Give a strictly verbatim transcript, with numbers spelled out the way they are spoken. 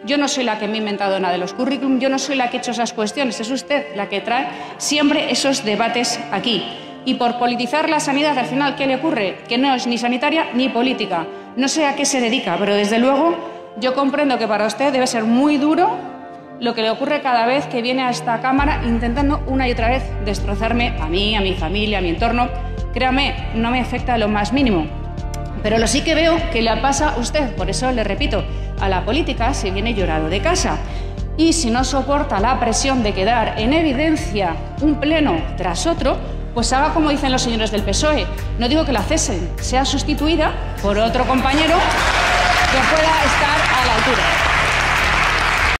Yo no soy la que me he inventado nada de los currículum, yo no soy la que he hecho esas cuestiones, es usted la que trae siempre esos debates aquí. Y por politizar la sanidad, al final, ¿qué le ocurre? Que no es ni sanitaria ni política. No sé a qué se dedica, pero desde luego yo comprendo que para usted debe ser muy duro lo que le ocurre cada vez que viene a esta Cámara intentando una y otra vez destrozarme a mí, a mi familia, a mi entorno. Créame, no me afecta lo más mínimo. Pero lo sí que veo que le pasa a usted, por eso le repito, a la política se viene llorado de casa. Y si no soporta la presión de quedar en evidencia un pleno tras otro, pues haga como dicen los señores del P S O E. No digo que la cesen, sea sustituida por otro compañero que pueda estar a la altura.